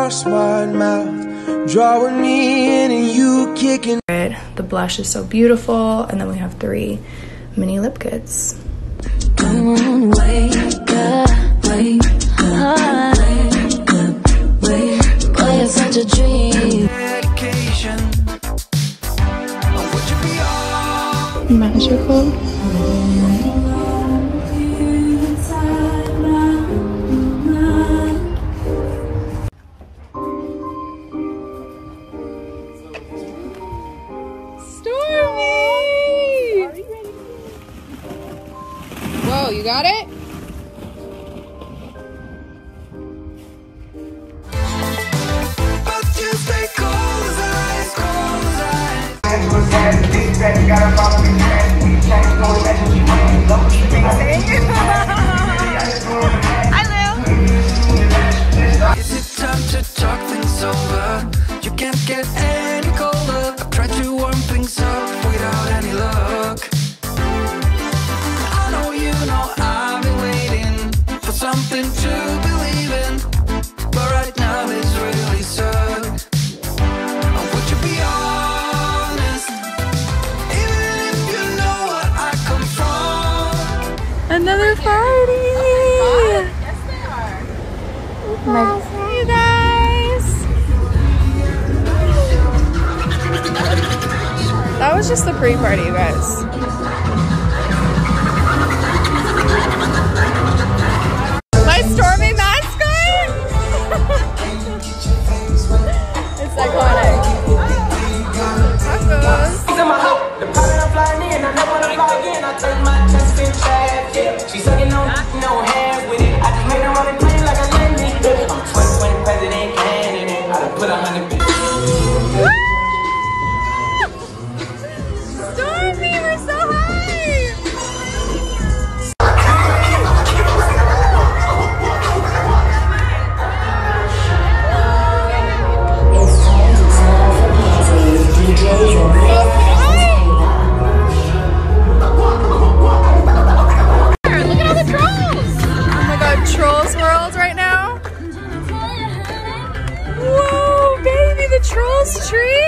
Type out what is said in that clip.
your smart mouth, drawing me in and you kicking. The blush is so beautiful, and then we have 3 mini lip kits. Don't wake up, wake up, wake up, wake up. Boy, it's such a dream. Magical. Whoa, you got it? Is it time to talk things over? You can't get any colder. I've tried to warm things up without any luck. I know you know I've been waiting for something to believe in, but right now this really sucks. Would you be honest, even if you know what I come from? Another party! Yes, they are. You guys! That was just the pre-party, you guys. My Stormi mascot! It's iconic. Tacos. She's sucking no hands with it. I just made her run and play like a landing. I'm 2020 president candidate. I done put 100 billion. Stormi, we're so high! Look at all the trolls! Oh my god, Trolls World right now? Whoa, baby, the Trolls tree!